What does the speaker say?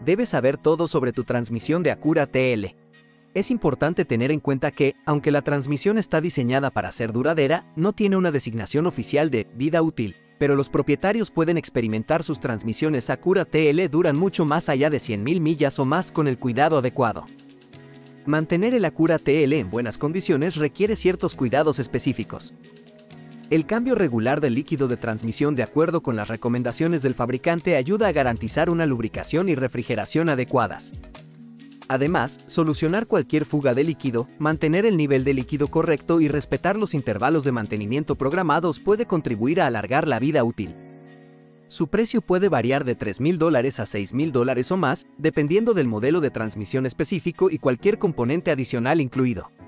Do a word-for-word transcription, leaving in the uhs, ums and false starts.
Debes saber todo sobre tu transmisión de Acura T L. Es importante tener en cuenta que, aunque la transmisión está diseñada para ser duradera, no tiene una designación oficial de vida útil, pero los propietarios pueden experimentar sus transmisiones Acura T L duran mucho más allá de cien mil millas o más con el cuidado adecuado. Mantener el Acura T L en buenas condiciones requiere ciertos cuidados específicos. El cambio regular del líquido de transmisión de acuerdo con las recomendaciones del fabricante ayuda a garantizar una lubricación y refrigeración adecuadas. Además, solucionar cualquier fuga de líquido, mantener el nivel de líquido correcto y respetar los intervalos de mantenimiento programados puede contribuir a alargar la vida útil. Su precio puede variar de tres mil dólares a seis mil dólares o más, dependiendo del modelo de transmisión específico y cualquier componente adicional incluido.